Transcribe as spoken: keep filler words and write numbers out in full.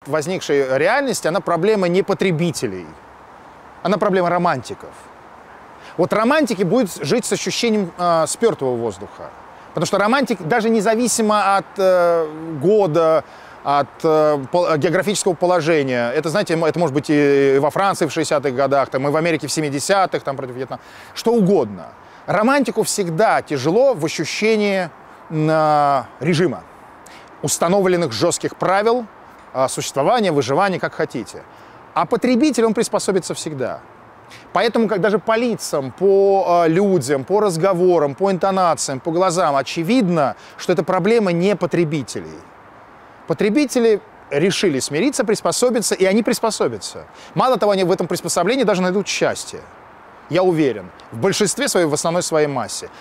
возникшей реальности, она проблема не потребителей, она проблема романтиков. Вот романтики будут жить с ощущением э, спертого воздуха. Потому что романтик, даже независимо от э, года, от э, географического положения, это, знаете, это может быть и во Франции в шестидесятых годах, там, и в Америке в семидесятых, там, против Вьетнама, что угодно. Романтику всегда тяжело в ощущении э, режима, установленных жестких правил э, существования, выживания, как хотите. А потребитель, он приспособится всегда. Поэтому, как даже по лицам, по э, людям, по разговорам, по интонациям, по глазам, очевидно, что это проблема не потребителей. Потребители решили смириться, приспособиться, и они приспособятся. Мало того, они в этом приспособлении даже найдут счастье. Я уверен, в большинстве своей, в основной своей массе.